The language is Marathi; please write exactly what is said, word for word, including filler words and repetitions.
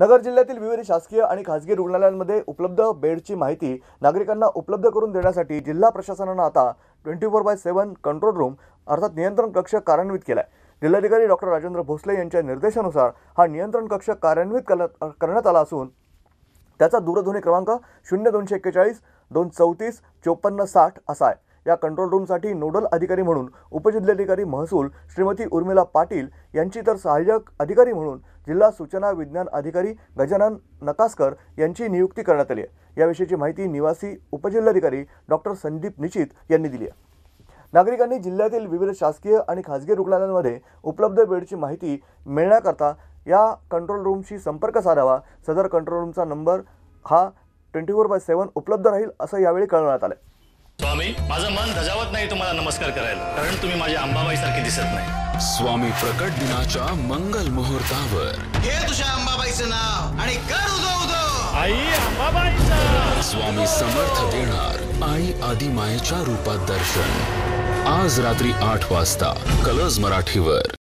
नगर जिल्ह्यातील विविध शासकीय आणि खासगी रुग्णालयांमध्ये उपलब्ध बेडची माहिती नागरिकांना उपलब्ध करून देण्यासाठी जिल्हा प्रशासनाने आता twenty four by seven control room अर्थात नियंत्रण कक्ष कार्यान्वित केलाय। जिल्हाधिकारी डॉक्टर राजेंद्र भोसले यांच्या निर्देशानुसार हा नियंत्रण कक्ष कार्यान्वित करण्यात आला असून त्याचा दूरध्वनी क्रमांक शून्य दोनशे एक्केचाळीस दोन चौतीस चोपन्न साठ असा आहे। या कंट्रोल रूमसाठी नोडल अधिकारी म्हणून उपजिल्हाधिकारी महसूल श्रीमती उर्मिला पाटील यांची तर सहाय्यक अधिकारी म्हणून जिल्हा सूचना विज्ञान अधिकारी गजानन नकासकर यांची नियुक्ती करण्यात आली आहे। याविषयीची माहिती निवासी उपजिल्हाधिकारी डॉक्टर संदीप निचित यांनी दिली आहे। नागरिकांनी जिल्ह्यातील विविध शासकीय आणि खासगी रुग्णालयांमध्ये उपलब्ध बेडची माहिती मिळण्याकरता या कंट्रोल रूमशी संपर्क साधावा। सदर कंट्रोल रूमचा नंबर हा ट्वेंटी फोर बाय सेवन उपलब्ध राहील असं यावेळी कळवण्यात आलं। स्वामी, माझं मन धजावत नाही तुम्हाला नमस्कार करायला, कारण तुम्ही माझ्या अंबाबाई सारखे दिसत नाही। स्वामी प्रकट दिनाच्या मंगल मुहूर्तावर हे तुझ्या अंबाबाईचं नाव आणि कर उदो उदो आई अंबाबाईचा स्वामी समर्थ देणार आई आदिमायेच्या रूपात दर्शन। आज रात्री आठ वाजता कलर्स मराठीवर।